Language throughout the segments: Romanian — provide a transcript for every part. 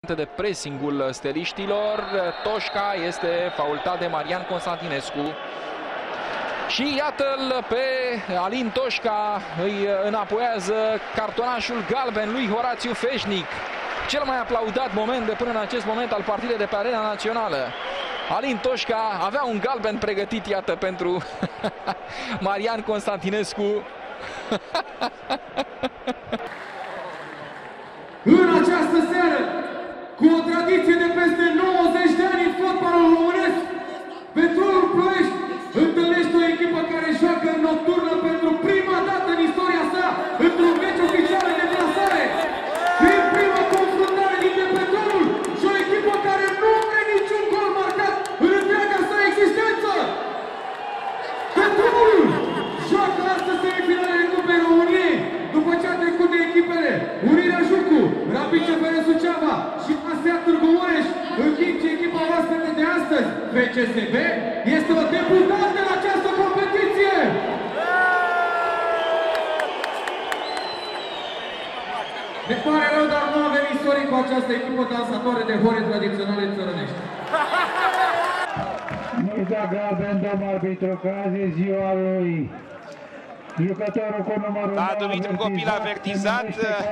de pressingul steliștilor. Toșca este faultat de Marian Constantinescu. Și iată-l pe Alin Toșca, îi înapoiază cartonașul galben lui Horațiu Feșnic. Cel mai aplaudat moment de până în acest moment al partidei de pe Arena Națională. Alin Toșca avea un galben pregătit, iată, pentru Marian Constantinescu. În această seară, cu o tradiție de peste 90 de ani în fotbalul românesc, Petrolul Ploiești întâlnește o echipă care joacă în nocturnă pentru prima dată în istoria sa într-un meci oficial de deplasare. Fiind prima confruntare dintre Petrolul și o echipă care nu are niciun gol marcat în întreaga sa existență. Petrolul joacă astăzi semifinalele Cupei României, după ce a trecut de echipele Unirea Jucu, Rapid CFR Suceava și ASEA Târgu Mureș, în timp ce echipa oaspete de astăzi, FCSB, este o debutantă în această competiție! Ne pare rău, dar nu avem istorie cu această echipă dansatoare de hore tradiționale țărănești. Nu-i da galben, domn arbitru, că azi e ziua lui. Jucătorul cu numărul 9, Dumitru Copil avertizat,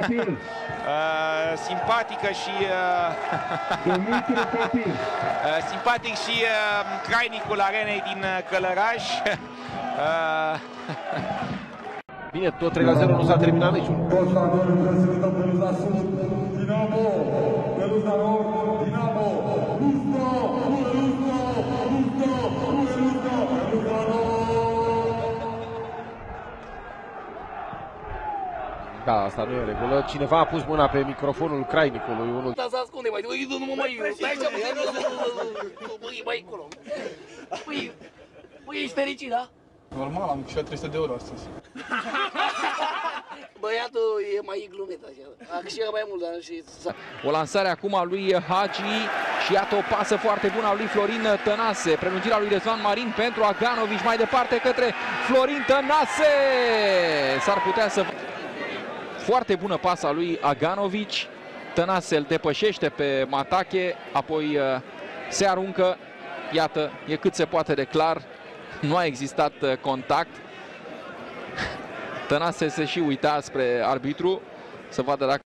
simpatică și Dumitru Copil. simpatic și crainicul arenei din Călăraș. Bine, tot 3-0 nu s-a terminat meciul. Constantin prezintă peluza sud, Dinamo, peluza nord, Dinamo, Luzno, Luzno, Luzno, Luzno, peluza nord. Da, asta nu e în regulă. Cineva a pus mâna pe microfonul crainicului. Unul... Da, să ascunde, mai nu mă mai stai așa, mai acolo. Păi, ești fericit, da? Normal, am câștigat 300 de euro astăzi. Băiatul e mai glumit așa, a câștigat mai mult, dar și... O lansare acum a lui Hagi și iată o pasă foarte bună a lui Florin Tănase. Prelungirea lui Răzvan Marin pentru Aganovici, mai departe către Florin Tănase. S-ar putea să... Foarte bună pasa lui Aganovici. Tănase îl depășește pe Matache, apoi se aruncă. Iată, e cât se poate de clar. Nu a existat contact. Tănase se și uita spre arbitru să vadă dacă